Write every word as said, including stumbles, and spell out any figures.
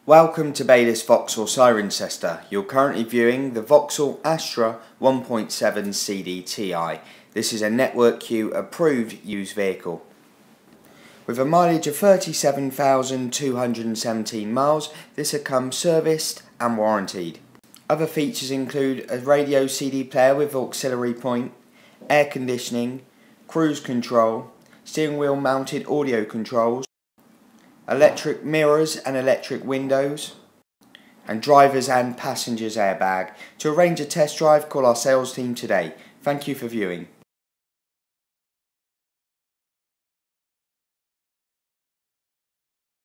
Welcome to Baylis Vauxhall Cirencester. You're currently viewing the Vauxhall Astra one point seven C D T I. This is a Network Q approved used vehicle. With a mileage of thirty-seven thousand two hundred seventeen miles, this has come serviced and warranted. Other features include a radio C D player with auxiliary point, air conditioning, cruise control, steering wheel mounted audio controls, electric mirrors and electric windows, and drivers and passengers airbag. To arrange a test drive, call our sales team today. Thank you for viewing.